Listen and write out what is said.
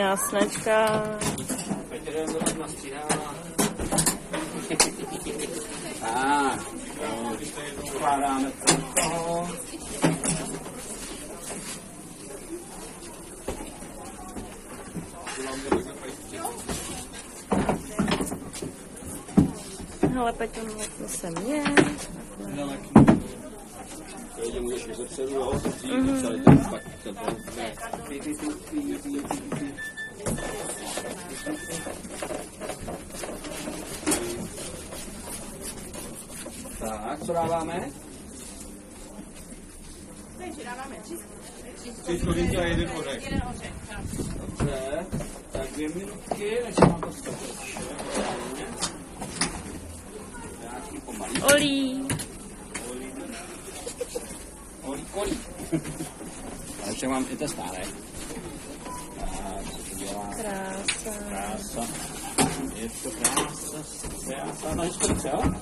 Jasnečka. Petr je zrovna nastříhává. Tak, ukládáme tam toho. Hele, Peťo, to se mě. Když můžeš i zepředu, jo, to přijít, celý ten pak to tak, co dáváme? Dáváme 3 schodinky a 1 ořech. Dobře, tak 2 minutky, než mám to stočit. Nějaký pomalý. Olí. Olí. A ještě mám i to stále. Tak, to dělá. Krása. Je to krása. No, ještě více, jo?